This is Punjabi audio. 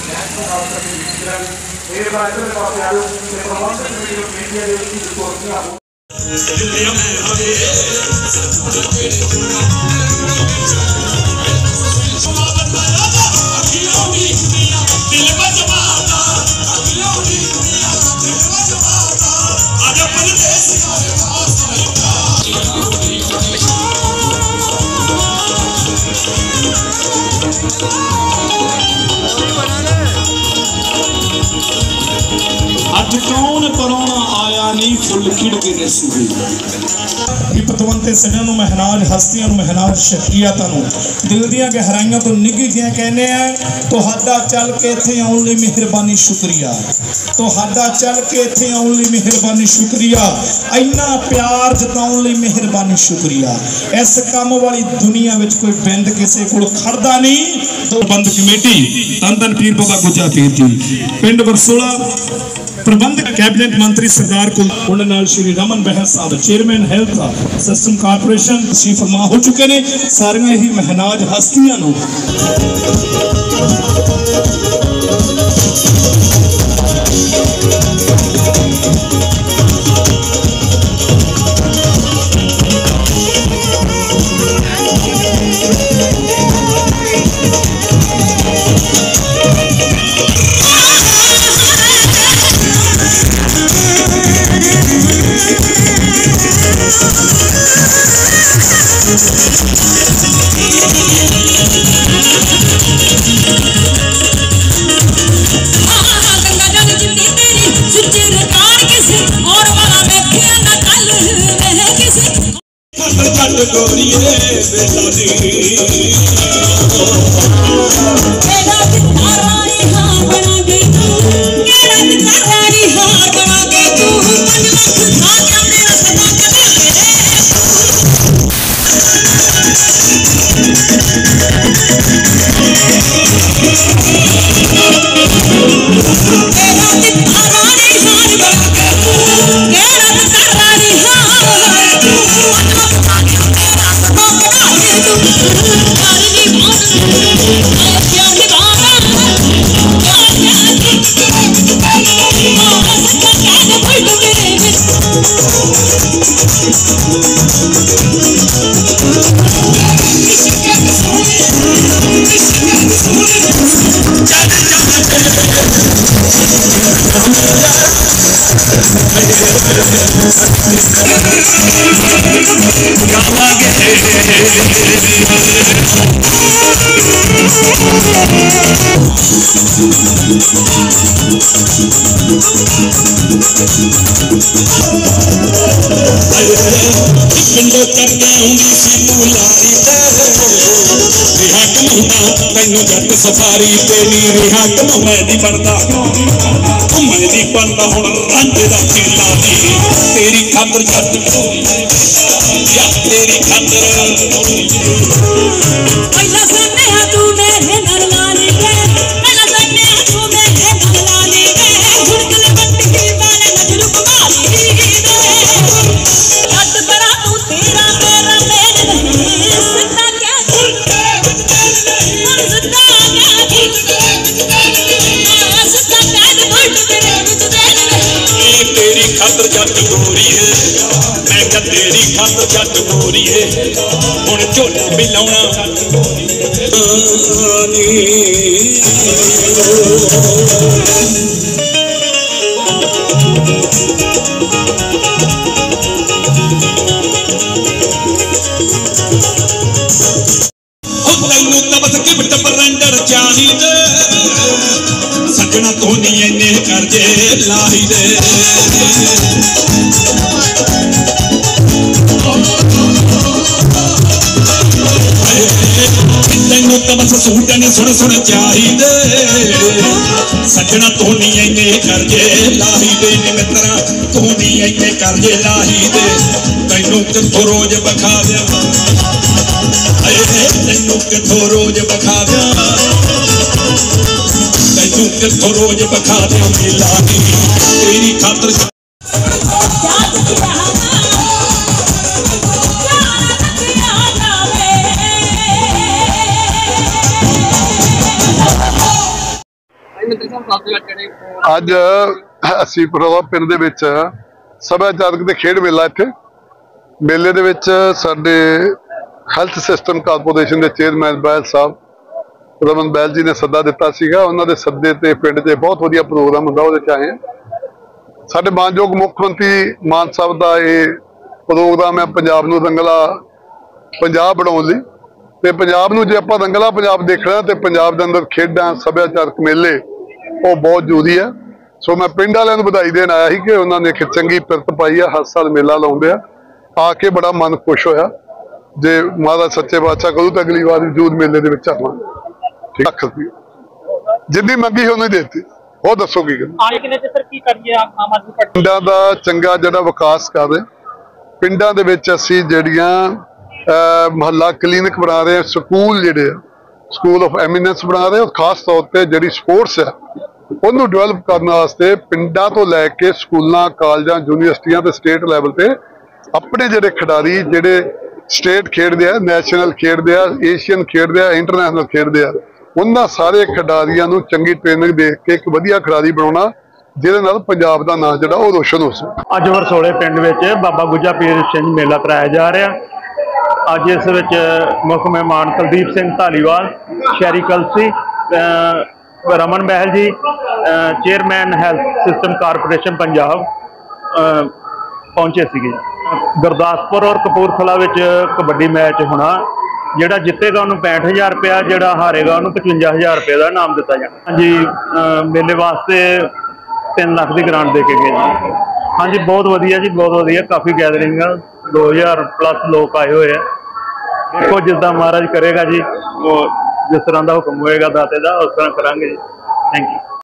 अज कौन पराना आया नहीं फुल खिड़ के नसूबे पतवंते सजन महनाज हस्तियां महनाज शख्सियतां दिल दियां गहराइयां तो निगी दियां कहने तुहाडा चल के इत्थे आउण लई मेहरबानी शुक्रिया तुहाडा चल के इत्थे आउण लई मेहरबानी शुक्रिया इन्ना प्यार जताउण लई मेहरबानी शुक्रिया इस काम वाली दुनिया विच कोई बिंद किसी कोल खड़दा नहीं तो बंद कमेटी धन धन पीर बाबा गुजा पीर जी पिंड वरसोला प्रबंधक कैबिनेट मंत्री सरदार कुल श्री रमन बहल साहब चेयरमैन हेल्थ सिस्टम कारपोरेशन तशरीफ फरमा हो चुके ने सारियां ही महनाज हस्तियां सफारी तेरी रिहा कम मैं दी बनदा हुण रंग दा चेला दी तेरी खातर जट या तेरी खातर पहला सन्ने तू मेरे नाल लाली वे पहला सन्ने तू मेरे नाल लाली वे गुड़गल बंटी वाले नजर कमाली वे जट बड़ा तू तेरा मेरा मेरे नहीं सदा क्या तेरी खातर जट गोरी है मैं क्या तेरी खातर जट गोरी है हुण झोला मिलाउणा तैनू तबस गिफ्ट बरेंडर चाहिदे सजना तो नहीं इन्ने करजे लाई दे तैनू तबस सूट ने सुन सुन चाहिदे सजना तो नहीं इन्ने करजे लाई दे मित्रा तू नहीं इन्ने करजे लाई दे तैनू किथों रोज बखा दिया तैनू किथों रोज बखा दिया तैनू किथों रोज बखा दिया मेला तेरी खातर ਅੱਜ ਅਸੀਂ ਪ੍ਰੋਵਾ ਪਿੰਡ ਦੇ ਵਿੱਚ ਸੱਭਿਆਚਾਰਕ ਤੇ ਖੇਡ ਮੇਲਾ, ਇੱਥੇ ਮੇਲੇ ਦੇ ਵਿੱਚ ਸਾਡੇ ਹੈਲਥ ਸਿਸਟਮ ਕਾਰਪੋਰੇਸ਼ਨ ਦੇ ਚੇਅਰਮੈਨ ਬੈਲ ਸਾਹਿਬ ਰਮਨ ਬੈਲ ਜੀ ਨੇ ਸੱਦਾ ਦਿੱਤਾ ਸੀਗਾ। ਉਹਨਾਂ ਦੇ ਸੱਦੇ ਤੇ ਪਿੰਡ 'ਚ ਬਹੁਤ ਵਧੀਆ ਪ੍ਰੋਗਰਾਮ ਹੁੰਦਾ, ਉਹਦੇ 'ਚ ਆਏ ਸਾਡੇ ਮਾਨਯੋਗ ਮੁੱਖ ਮੰਤਰੀ ਮਾਨ ਸਾਹਿਬ ਦਾ ਇਹ ਪ੍ਰੋਗਰਾਮ ਹੈ ਪੰਜਾਬ ਨੂੰ ਰੰਗਲਾ ਪੰਜਾਬ ਬਣਾਉਣ ਲਈ। ਤੇ ਪੰਜਾਬ ਨੂੰ ਜੇ ਆਪਾਂ ਰੰਗਲਾ ਪੰਜਾਬ ਦੇਖਣਾ ਤੇ ਪੰਜਾਬ ਦੇ ਅੰਦਰ ਖੇਡਾਂ ਸੱਭਿਆਚਾਰਕ ਮੇਲੇ ਉਹ ਬਹੁਤ ਜ਼ਰੂਰੀ ਹੈ। ਸੋ ਮੈਂ ਪਿੰਡ ਵਾਲਿਆਂ ਨੂੰ ਵਧਾਈ ਦੇਣ ਆਇਆ ਸੀ ਕਿ ਉਹਨਾਂ ਨੇ ਇੱਕ ਚੰਗੀ ਪਿਰਤ ਪਾਈ ਆ, ਹਰ ਸਾਲ ਮੇਲਾ ਲਾਉਂਦੇ ਆ ਕੇ ਬੜਾ ਮਨ ਖੁਸ਼ ਹੋਇਆ। ਜੇ ਮਹਾਰਾਜ ਸੱਚੇ ਬਾਦਸ਼ਾਹ ਕਰੂ ਤਾਂ ਅਗਲੀ ਵਾਰ ਜ਼ਰੂਰ ਮੇਲੇ ਦੇ ਵਿੱਚ ਆਵਾਂਗੇ। ਲੱਖ ਰੁਪਏ ਜਿੰਨੀ ਮੰਗੀ ਉਹਨੇ ਦੇਤੀ। ਉਹ ਦੱਸੋ ਕੀ ਪਿੰਡਾਂ ਦਾ ਚੰਗਾ ਜਿਹੜਾ ਵਿਕਾਸ ਕਰ ਰਹੇ, ਪਿੰਡਾਂ ਦੇ ਵਿੱਚ ਅਸੀਂ ਜਿਹੜੀਆਂ ਮੁਹੱਲਾ ਕਲੀਨਿਕ ਬਣਾ ਰਹੇ, ਸਕੂਲ ਜਿਹੜੇ ਆ ਸਕੂਲ ਆਫ ਐਮੀਨੈਂਸ ਬਣਾ ਰਹੇ, ਔਰ ਖਾਸ ਤੌਰ ਤੇ ਜਿਹੜੀ ਸਪੋਰਟਸ ਆ ਉਹਨੂੰ ਡਿਵੈਲਪ ਕਰਨ ਵਾਸਤੇ ਪਿੰਡਾਂ ਤੋਂ ਲੈ ਕੇ ਸਕੂਲਾਂ, ਕਾਲਜਾਂ, ਯੂਨੀਵਰਸਿਟੀਆਂ ਤੇ ਸਟੇਟ ਲੈਵਲ ਤੇ ਆਪਣੇ ਜਿਹੜੇ ਖਿਡਾਰੀ ਜਿਹੜੇ ਸਟੇਟ ਖੇਡਦੇ ਆ, ਨੈਸ਼ਨਲ ਖੇਡਦੇ ਆ, ਏਸ਼ੀਅਨ ਖੇਡਦੇ ਆ, ਇੰਟਰਨੈਸ਼ਨਲ ਖੇਡਦੇ ਆ, ਉਹਨਾਂ ਸਾਰੇ ਖਿਡਾਰੀਆਂ ਨੂੰ ਚੰਗੀ ਟ੍ਰੇਨਿੰਗ ਦੇ ਕੇ ਇੱਕ ਵਧੀਆ ਖਿਡਾਰੀ ਬਣਾਉਣਾ, ਜਿਹਦੇ ਨਾਲ ਪੰਜਾਬ ਦਾ ਨਾਂ ਜਿਹੜਾ ਉਹ ਰੋਸ਼ਨ ਹੋ ਸਕੇ। ਅੱਜ ਵਰਸੋਲੇ ਪਿੰਡ ਵਿੱਚ ਬਾਬਾ ਗੁੱਜਾ ਪੀਰ ਸਿੰਘ ਮੇਲਾ ਕਰਾਇਆ ਜਾ ਰਿਹਾ। ਅੱਜ ਇਸ ਵਿੱਚ ਮੁੱਖ ਮਹਿਮਾਨ ਕੁਲਦੀਪ ਸਿੰਘ ਧਾਲੀਵਾਲ, ਸ਼ਹਿਰੀ Kalsi, Raman Bahl ji, chairman health system corporation Punjab ਪਹੁੰਚੇ ਸੀਗੇ। ਗੁਰਦਾਸਪੁਰ ਔਰ ਕਪੂਰਥਲਾ ਵਿੱਚ ਕਬੱਡੀ ਮੈਚ ਹੋਣਾ। ਜਿਹੜਾ ਜਿੱਤੇਗਾ ਉਹਨੂੰ 65,000 ਰੁਪਇਆ, ਜਿਹੜਾ ਹਾਰੇਗਾ ਉਹਨੂੰ 55,000 ਰੁਪਏ ਦਾ ਇਨਾਮ ਦਿੱਤਾ ਜਾਣਾ। ਹਾਂਜੀ, ਮੇਲੇ ਵਾਸਤੇ 3 ਲੱਖ ਦੀ ਗ੍ਰਾਂਟ ਦੇ ਕੇ ਗਏ ਜੀ। ਹਾਂਜੀ, ਬਹੁਤ ਵਧੀਆ ਜੀ, ਬਹੁਤ ਵਧੀਆ। ਕਾਫੀ ਗੈਦਰਿੰਗ ਆ, 2000 ਪਲੱਸ ਲੋਕ ਆਏ ਹੋਏ ਆ। ਦੇਖੋ ਜਿੱਦਾਂ ਮਹਾਰਾਜ ਕਰੇਗਾ ਜੀ, ਉਹ ਜਿਸ ਤਰ੍ਹਾਂ ਦਾ ਹੁਕਮ ਹੋਏਗਾ ਦਾਤੇ ਦਾ ਉਸ ਤਰ੍ਹਾਂ ਕਰਾਂਗੇ ਜੀ। Thank you.